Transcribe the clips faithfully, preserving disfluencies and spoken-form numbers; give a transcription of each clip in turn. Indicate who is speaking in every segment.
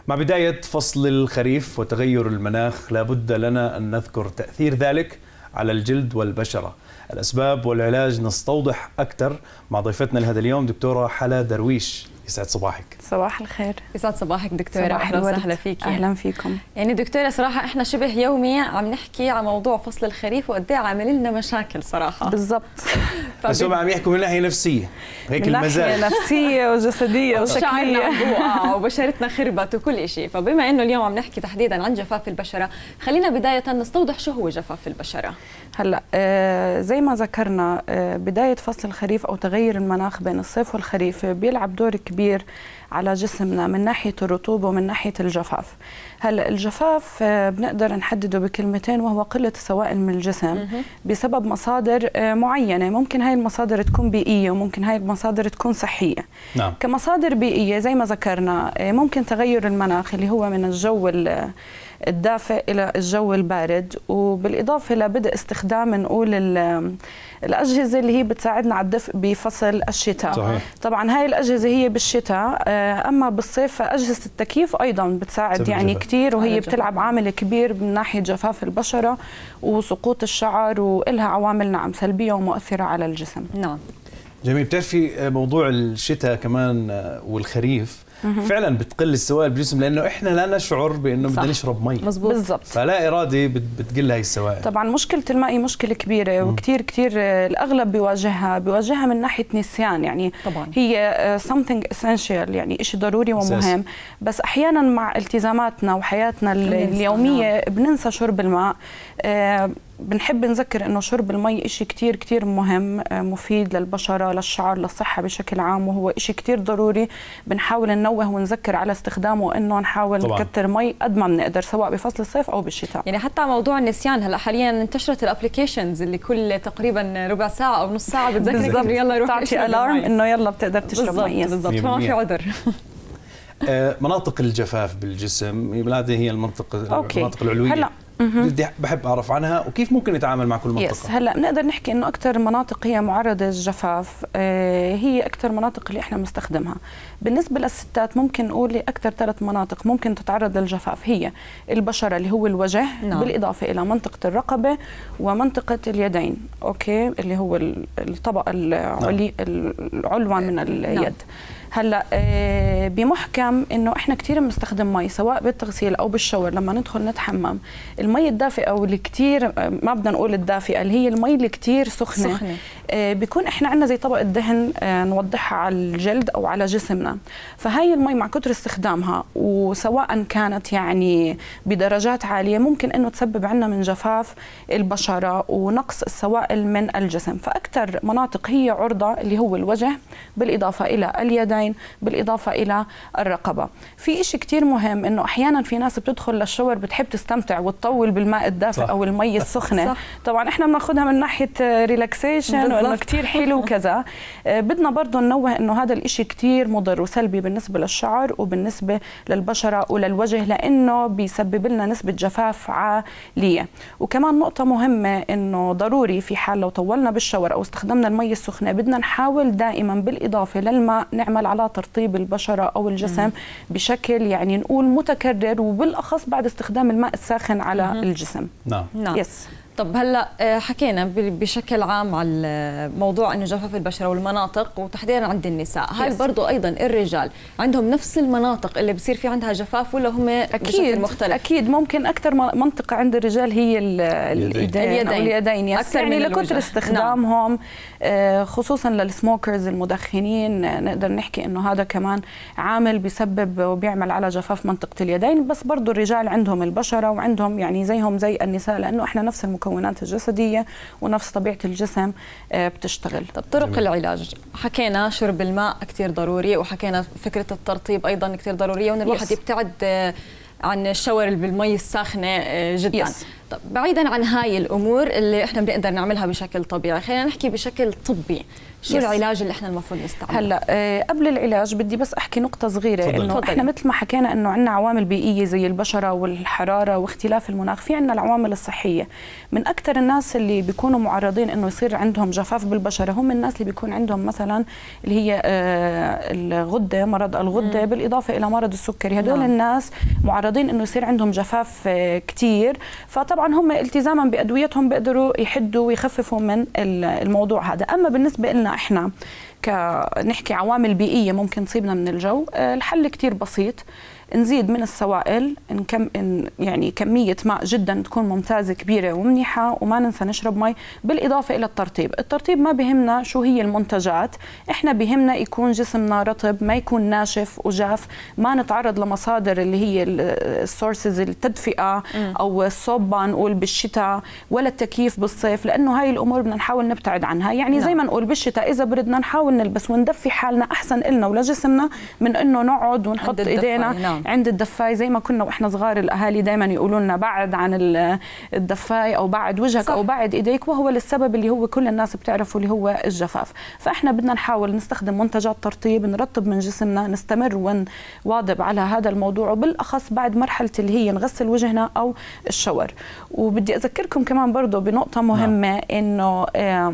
Speaker 1: مع بداية فصل الخريف وتغير المناخ لابد لنا أن نذكر تأثير ذلك على الجلد والبشرة. الأسباب والعلاج نستوضح أكثر مع ضيفتنا لهذا اليوم دكتورة حلا درويش. يسعد صباحك.
Speaker 2: صباح الخير.
Speaker 3: يسعد صباحك دكتورة، أهلا وسهلا فيكي.
Speaker 2: أهلا فيكم.
Speaker 3: يعني دكتورة صراحة إحنا شبه يومي عم نحكي عن موضوع فصل الخريف وقد ايه عامل لنا مشاكل صراحة.
Speaker 2: بالضبط.
Speaker 1: بس هم عم يحكوا من ناحية نفسية، هيك المزاج.
Speaker 2: من ناحية نفسية وجسدية
Speaker 3: وشكلية وشعرنا وبشرتنا خربت وكل شيء، فبما إنه اليوم عم نحكي تحديدا عن جفاف البشرة، خلينا بداية نستوضح شو هو جفاف البشرة.
Speaker 2: هلا آه زي ما ذكرنا آه بداية فصل الخريف أو تغير المناخ بين الصيف والخريف بيلعب دور كبير على جسمنا من ناحية الرطوبة ومن ناحية الجفاف. هلا الجفاف آه بنقدر نحدده بكلمتين، وهو قلة السوائل من الجسم بسبب مصادر آه معينة. ممكن هاي المصادر تكون بيئية وممكن هاي المصادر تكون صحية.
Speaker 1: نعم.
Speaker 2: كمصادر بيئية زي ما ذكرنا آه ممكن تغير المناخ اللي هو من الجو الدافئ إلى الجو البارد، وبالإضافة لبدء استخدام نقول الأجهزة اللي هي بتساعدنا على الدفء بفصل الشتاء.
Speaker 1: صحيح.
Speaker 2: طبعا هاي الأجهزة هي بالشتاء، أما بالصيف أجهزة التكييف أيضا بتساعد يعني كثير، وهي بتلعب عامل كبير من ناحية جفاف البشرة وسقوط الشعر، وإلها عوامل نعم سلبية ومؤثرة على الجسم.
Speaker 3: نعم.
Speaker 1: جميل. بتعرفي موضوع الشتاء كمان والخريف فعلا بتقل السوائل بالجسم، لانه احنا لا نشعر بانه بدنا نشرب مي.
Speaker 3: مزبوط.
Speaker 2: بالضبط.
Speaker 1: فلا ارادي بتقل هاي السوائل.
Speaker 2: طبعا مشكله الماء مشكله كبيره وكثير كثير الاغلب بيواجهها بيواجهها من ناحيه نسيان، يعني
Speaker 3: طبعا
Speaker 2: هي something essential، يعني شيء ضروري ومهم أساس. بس احيانا مع التزاماتنا وحياتنا اليوميه بننسى شرب الماء. آه بنحب نذكر انه شرب المي شيء كثير كثير مهم، مفيد للبشره للشعر للصحه بشكل عام، وهو شيء كثير ضروري. بنحاول ننوه ونذكر على استخدامه، وانه نحاول طبعا نكتر مي قد ما بنقدر سواء بفصل الصيف او بالشتاء.
Speaker 3: يعني حتى موضوع النسيان، هلا حاليا انتشرت الابلكيشنز اللي كل تقريبا ربع ساعه او نص ساعه بتذكرك انه يلا روح
Speaker 2: تعطي الارم انه يلا بتقدر تشرب مي.
Speaker 3: بالضبط، ما في عذر.
Speaker 1: مناطق الجفاف بالجسم بالعاده هي المنطقه
Speaker 2: أوكي.
Speaker 1: المناطق العلويه. هلا بدي بحب اعرف عنها وكيف ممكن نتعامل مع كل منطقه.
Speaker 2: يس. هلا بنقدر نحكي انه اكثر مناطق هي معرضه للجفاف آه هي اكثر مناطق اللي احنا بنستخدمها. بالنسبه للستات ممكن نقول اكثر ثلاث مناطق ممكن تتعرض للجفاف هي البشره اللي هو الوجه، نعم. بالاضافه الى منطقه الرقبه ومنطقه اليدين، اوكي، اللي هو الطبقه العلي العلوى من اليد. نعم. هلا بمحكم انه احنا كثير بنستخدم مي سواء بالتغسيل او بالشاور لما ندخل نتحمم. المي الدافئه او اللي كثير ما بدنا نقول الدافئه، اللي هي المي اللي كثير سخنه, سخنة. بيكون احنا عندنا زي طبقه دهن نوضحها على الجلد او على جسمنا. فهي المي مع كثر استخدامها وسواء كانت يعني بدرجات عاليه ممكن انه تسبب عندنا من جفاف البشره ونقص السوائل من الجسم. فاكثر مناطق هي عرضه اللي هو الوجه بالاضافه الى اليدين بالاضافه الى الرقبه. في شيء كثير مهم انه احيانا في ناس بتدخل للشاور بتحب تستمتع وتطول بالماء الدافئ او المي السخنه. صح. طبعا احنا بناخذها من ناحيه ريلاكسيشن وانه كثير حلو وكذا. بدنا برضه ننوه انه هذا الشيء كثير مضر وسلبي بالنسبه للشعر وبالنسبه للبشره وللوجه، لانه بيسبب لنا نسبه جفاف عاليه. وكمان نقطه مهمه انه ضروري في حال لو طولنا بالشاور او استخدمنا المي السخنه بدنا نحاول دائما بالاضافه للماء نعمل على ترطيب البشره او الجسم مم. بشكل يعني نقول متكرر، وبالاخص بعد استخدام الماء الساخن على مم. الجسم.
Speaker 1: نعم.
Speaker 3: نعم.
Speaker 2: يس.
Speaker 3: طب هلا حكينا بشكل عام على موضوع انه جفاف البشره والمناطق وتحديدا عند النساء، هل برضه ايضا الرجال عندهم نفس المناطق اللي بصير في عندها جفاف ولا هم
Speaker 2: أكيد
Speaker 3: بشكل مختلف؟
Speaker 2: اكيد ممكن اكثر منطقه عند الرجال هي اليدين اليدين, اليدين. يس. يعني لكثر استخدامهم. نعم. خصوصا للسموكرز المدخنين نقدر نحكي انه هذا كمان عامل بيسبب وبيعمل على جفاف منطقه اليدين. بس برضه الرجال عندهم البشره وعندهم يعني زيهم زي النساء، لانه احنا نفس المكونات الجسديه ونفس طبيعه الجسم بتشتغل.
Speaker 3: طب طرق جميل. العلاج حكينا شرب الماء كثير ضروري، وحكينا فكره الترطيب ايضا كثير ضروريه، وان الواحد يبتعد عن الشاور بالمي الساخنه جدا. يس. طب بعيدا عن هاي الامور اللي احنا بنقدر نعملها بشكل طبيعي، خلينا نحكي بشكل طبي. شو يس. العلاج اللي احنا المفروض نستعمله؟
Speaker 2: هلا آه قبل العلاج بدي بس احكي نقطه صغيره، انه احنا مثل ما حكينا انه عندنا عوامل بيئيه زي البشره والحراره واختلاف المناخ، في عندنا العوامل الصحيه. من اكثر الناس اللي بيكونوا معرضين انه يصير عندهم جفاف بالبشره هم الناس اللي بيكون عندهم مثلا اللي هي آه الغده، مرض الغده، م. بالاضافه الى مرض السكري. هدول نعم. الناس معرضين انه يصير عندهم جفاف آه كثير، فطبعا هم التزاما بادويتهم بيقدروا يحدوا ويخففوا من الموضوع هذا. اما بالنسبه لنا احنا كنحكي عوامل بيئيه ممكن تصيبنا من الجو، الحل كتير بسيط، نزيد من السوائل، نكم يعني كميه ماء جدا تكون ممتازه كبيره ومنيحه، وما ننسى نشرب مي، بالاضافه الى الترطيب. الترطيب ما بهمنا شو هي المنتجات، احنا بهمنا يكون جسمنا رطب، ما يكون ناشف وجاف، ما نتعرض لمصادر اللي هي السورسز التدفئه او الصوبه نقول بالشتاء، ولا التكييف بالصيف، لانه هاي الامور بدنا نحاول نبتعد عنها. يعني زي ما نقول بالشتاء اذا بردنا نحاول نلبس وندفي حالنا، احسن لنا ولجسمنا من انه نقعد ونحط ايدينا نعم. عند الدفاي زي ما كنا واحنا صغار الاهالي دائما يقولوا لنا بعد عن الدفاي او بعد وجهك صح. او بعد ايديك، وهو للسبب اللي هو كل الناس بتعرفه اللي هو الجفاف. فاحنا بدنا نحاول نستخدم منتجات ترطيب، نرطب من جسمنا، نستمر ونواظب على هذا الموضوع، وبالاخص بعد مرحله اللي هي نغسل وجهنا او الشاور. وبدي اذكركم كمان برضه بنقطه مهمه نعم. انه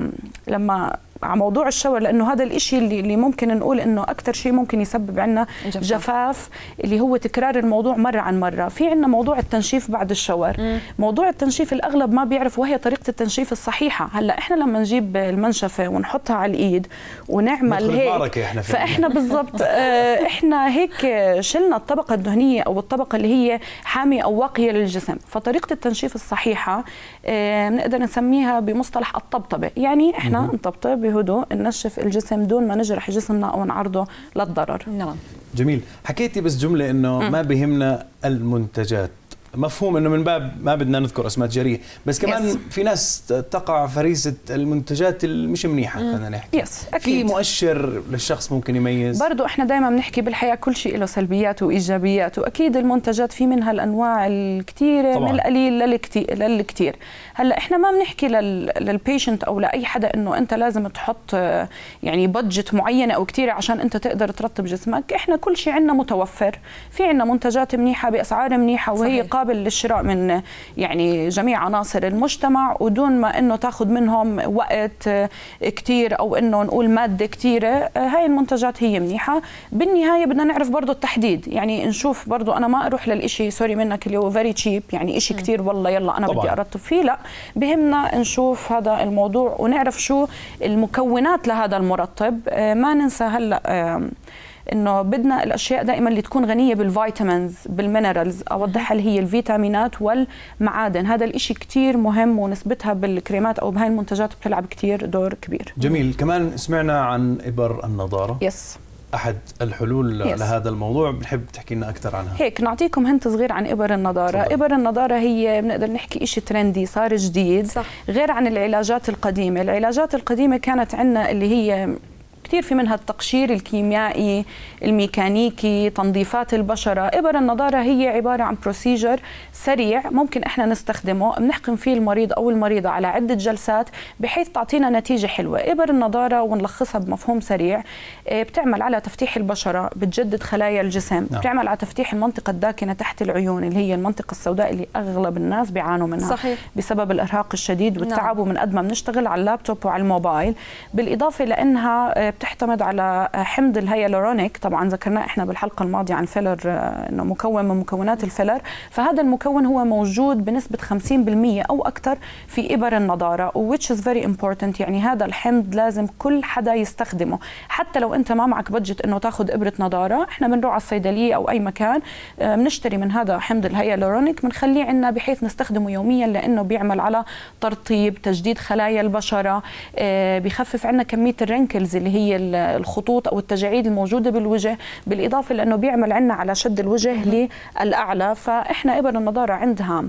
Speaker 2: لما على موضوع الشاور، لانه هذا الشيء اللي, اللي ممكن نقول انه اكثر شيء ممكن يسبب عندنا جفاف. جفاف اللي هو تكرار الموضوع مره عن مره. في عندنا موضوع التنشيف بعد الشاور. مم. موضوع التنشيف الاغلب ما بيعرف، وهي طريقه التنشيف الصحيحه. هلا احنا لما نجيب المنشفه ونحطها على الايد ونعمل هيك احنا فاحنا بالضبط احنا هيك شلنا الطبقه الدهنيه او الطبقه اللي هي حاميه او واقيه للجسم. فطريقه التنشيف الصحيحه بنقدر نسميها بمصطلح الطبطبه، يعني احنا مم. نطبطب بهدوء، ننشف الجسم دون ما نجرح جسمنا او نعرضه للضرر.
Speaker 3: نعم
Speaker 1: جميل. حكيتي بس جمله انه م. ما بهمنا المنتجات، مفهوم انه من باب ما بدنا نذكر اسماء تجاريه، بس كمان يس. في ناس تقع فريسه المنتجات المش منيحه. خلينا نحكي
Speaker 2: يس
Speaker 1: في مؤشر للشخص ممكن يميز.
Speaker 2: برضه احنا دائما بنحكي بالحياه كل شيء له سلبيات وايجابيات، واكيد المنتجات في منها الانواع الكثيره من القليل للكثير للكثير. هلا احنا ما بنحكي للبيشنت او لاي حدا انه انت لازم تحط يعني بادجت معينه او كثيره عشان انت تقدر ترطب جسمك. احنا كل شيء عندنا متوفر، في عندنا منتجات منيحه باسعار منيحه وهي صحيح. قابل للشراء من يعني جميع عناصر المجتمع، ودون ما انه تاخذ منهم وقت كثير او انه نقول ماده كثيره. هاي المنتجات هي منيحه. بالنهايه بدنا نعرف برضه التحديد، يعني نشوف برضه انا ما اروح للشيء سوري منك اللي هو فيري تشيب، يعني شيء كثير والله يلا انا طبعا. بدي ارطب فيه، لا بهمنا نشوف هذا الموضوع ونعرف شو المكونات لهذا المرطب. ما ننسى هلا انه بدنا الاشياء دائما اللي تكون غنيه بالفيتامينز بالمينرالز، اوضحها اللي هي الفيتامينات والمعادن. هذا الاشي كتير مهم، ونسبتها بالكريمات او بهاي المنتجات بتلعب كتير دور كبير.
Speaker 1: جميل. كمان سمعنا عن ابر النضاره.
Speaker 2: يس
Speaker 1: احد الحلول يس. لهذا الموضوع، بنحب تحكي لنا اكثر عنها.
Speaker 2: هيك نعطيكم هنت صغير عن ابر النضاره. صدق. ابر النضاره هي بنقدر نحكي شيء ترندي صار جديد صح. غير عن العلاجات القديمه. العلاجات القديمه كانت عندنا اللي هي كثير في منها التقشير الكيميائي، الميكانيكي، تنظيفات البشرة. إبر النضارة هي عبارة عن بروسيجر سريع ممكن إحنا نستخدمه، بنحقن فيه المريض أو المريضة على عدة جلسات بحيث تعطينا نتيجة حلوة. إبر النضارة ونلخصها بمفهوم سريع، بتعمل على تفتيح البشرة، بتجدد خلايا الجسم، نعم. بتعمل على تفتيح المنطقة الداكنة تحت العيون اللي هي المنطقة السوداء اللي أغلب الناس بيعانوا منها صحيح. بسبب الإرهاق الشديد والتعب، نعم. ومن قد ما بنشتغل على اللابتوب وعلى الموبايل، بالإضافة لأنها بتعتمد على حمض الهيالورونيك. طبعا ذكرناه احنا بالحلقه الماضيه عن فيلر انه مكون من مكونات الفيلر، فهذا المكون هو موجود بنسبه خمسين بالمئة او اكثر في ابر النضاره، which is very important. يعني هذا الحمض لازم كل حدا يستخدمه، حتى لو انت ما معك بادجت انه تاخذ ابره نضاره، احنا بنروح على الصيدليه او اي مكان بنشتري من هذا حمض الهيالورونيك، بنخليه عندنا بحيث نستخدمه يوميا، لانه بيعمل على ترطيب، تجديد خلايا البشره، بيخفف عندنا كميه الرينكلز اللي هي الخطوط او التجاعيد الموجوده بالوجه، بالاضافه لانه بيعمل عنا على شد الوجه للاعلى. فاحنا ابر النضاره عندها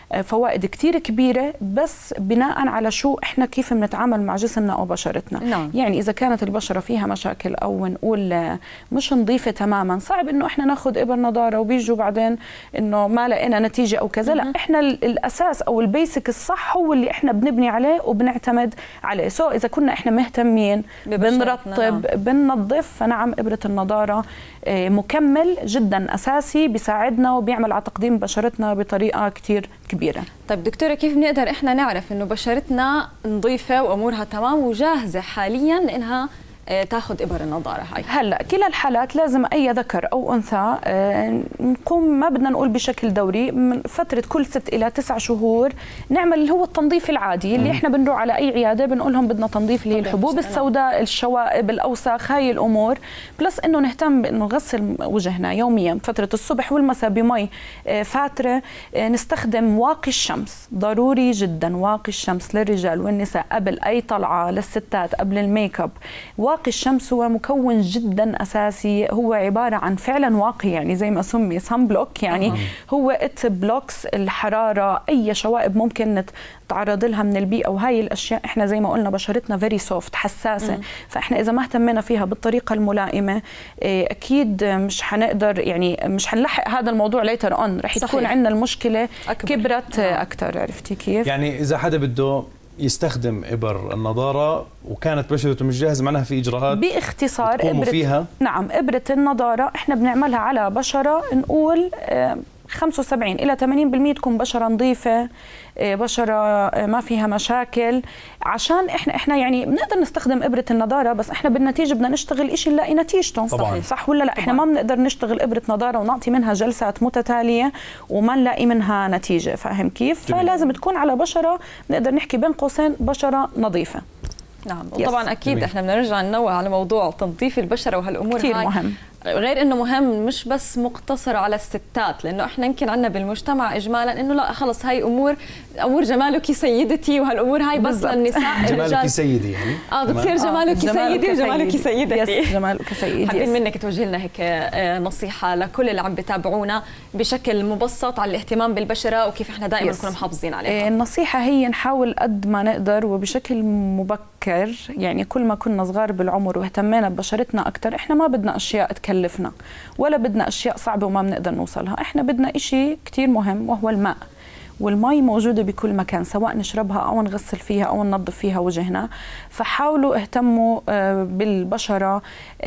Speaker 2: فوائد كتير كبيرة، بس بناء على شو إحنا كيف بنتعامل مع جسمنا أو بشرتنا.
Speaker 3: نعم.
Speaker 2: يعني إذا كانت البشرة فيها مشاكل أو نقول مش نظيفة تماما، صعب إنه إحنا ناخد إبر نضارة وبيجوا بعدين إنه ما لقينا نتيجة أو كذا. لا، إحنا الأساس أو البيسك الصح هو اللي إحنا بنبني عليه وبنعتمد عليه. سو إذا كنا إحنا مهتمين بنرطب بننظف، فنعم إبرة النضارة مكمل جدا أساسي بيساعدنا وبيعمل على تقديم بشرتنا بطريقة كتير كبيرة.
Speaker 3: طيب دكتورة، كيف بنقدر إحنا نعرف إنه بشرتنا نظيفة وأمورها تمام وجاهزة حاليا إنها تاخذ إبر النظارة هاي؟
Speaker 2: هلا كلا الحالات لازم أي ذكر أو أنثى نقوم، ما بدنا نقول بشكل دوري، من فترة كل ست إلى تسع شهور نعمل اللي هو التنظيف العادي اللي إحنا بنروح على أي عيادة بنقول لهم بدنا تنظيف اللي هي الحبوب السوداء، الشوائب، الأوساخ، هاي الأمور. بلس إنه نهتم بإنه نغسل وجهنا يوميا فترة الصبح والمساء بمي فاترة. نستخدم واقي الشمس، ضروري جدا واقي الشمس للرجال والنساء قبل أي طلعة، للستات قبل الميك اب. واقي الشمس هو مكون جدا اساسي، هو عباره عن فعلا واقي، يعني زي ما سمي سان بلوك، يعني هو ات بلوكس الحراره، اي شوائب ممكن نتعرض لها من البيئه. وهي الاشياء احنا زي ما قلنا بشرتنا فيري سوفت، حساسه، مم. فاحنا اذا ما اهتمينا فيها بالطريقه الملائمه اكيد مش حنقدر، يعني مش حنلحق هذا الموضوع ليتر اون، رح تكون عندنا المشكله أكبر. كبرت اكثر. عرفتي كيف؟
Speaker 1: يعني اذا حدا بده يستخدم إبر النظارة وكانت بشرته مش جاهزة، معناها في إجراءات
Speaker 2: باختصار إبرة
Speaker 1: فيها؟
Speaker 2: نعم، إبرة النظارة إحنا بنعملها على بشرة نقول خمسة وسبعين إلى ثمانين بالمئة تكون بشرة نظيفة، بشرة ما فيها مشاكل، عشان احنا احنا يعني بنقدر نستخدم إبرة النظارة، بس احنا بالنتيجة بدنا نشتغل شيء نلاقي نتيجته.
Speaker 1: طبعاً.
Speaker 2: صح ولا لا؟ طبعاً. احنا ما بنقدر نشتغل إبرة نظارة ونعطي منها جلسات متتالية وما نلاقي منها نتيجة، فاهم كيف؟ جميل. فلازم تكون على بشرة نقدر نحكي بين قوسين بشرة نظيفة.
Speaker 3: نعم، وطبعا اكيد جميل. احنا بنرجع ننوه على موضوع تنظيف البشرة وهالامور
Speaker 2: كثير
Speaker 3: هاي
Speaker 2: مهم.
Speaker 3: غير انه مهم، مش بس مقتصر على الستات، لانه احنا يمكن عندنا بالمجتمع اجمالا انه لا خلص هاي امور امور جمالك سيدتي وهالامور هاي بس للنساء.
Speaker 1: جمالك سيدي يعني
Speaker 3: اه بتصير جمالك سيدي وجمالك سيدتي.
Speaker 2: جمالك سيدي.
Speaker 3: حابين منك توجهي لنا هيك نصيحه لكل اللي عم بتابعونا بشكل مبسط على الاهتمام بالبشره وكيف احنا دائما نكون محافظين عليها.
Speaker 2: النصيحه هي نحاول قد ما نقدر وبشكل مبكر، يعني كل ما كنا صغار بالعمر واهتمينا ببشرتنا اكثر، احنا ما بدنا اشياء تكلفنا ولا بدنا اشياء صعبه وما بنقدر نوصلها، احنا بدنا شيء كثير مهم وهو الماء. والمي موجوده بكل مكان، سواء نشربها او نغسل فيها او ننظف فيها وجهنا. فحاولوا اهتموا بالبشره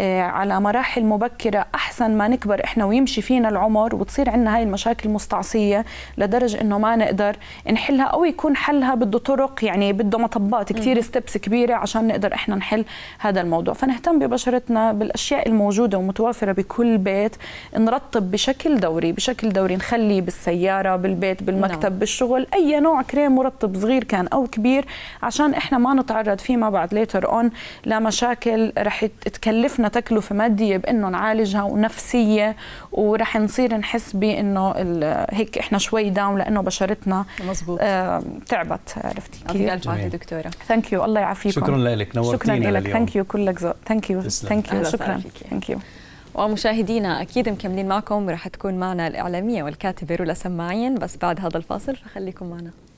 Speaker 2: على مراحل مبكره، احسن ما نكبر احنا ويمشي فينا العمر وتصير عندنا هاي المشاكل المستعصيه لدرجه انه ما نقدر نحلها، او يكون حلها بده طرق، يعني بده مطبات كثير، ستبس كبيره عشان نقدر احنا نحل هذا الموضوع. فنهتم ببشرتنا بالاشياء الموجوده ومتوافره بكل بيت، نرطب بشكل دوري بشكل دوري، نخلي بالسياره، بالبيت، بالمكتب، بالشغل، اي نوع كريم مرطب صغير كان او كبير، عشان احنا ما نتعرض فيما بعد ليتر اون لمشاكل رح تكلفنا تكلفه ماديه بانه نعالجها ونفسيه، ورح نصير نحس بانه هيك احنا شوي داون لانه بشرتنا
Speaker 3: مزبوط
Speaker 2: آه تعبت. عرفتي كيف؟
Speaker 3: يعطيك الف عافيه دكتوره.
Speaker 2: ثانك يو، الله يعافيكم.
Speaker 1: شكرا لك، نورتينا
Speaker 2: شكرا
Speaker 1: لك،
Speaker 2: ثانك يو كلك ذوق. ثانك يو ثانك يو شكرا ثانك يو.
Speaker 3: ومشاهدينا أكيد مكملين معكم، ورح تكون معنا الإعلامية والكاتبة رولا سماعين بس بعد هذا الفاصل، فخليكم معنا.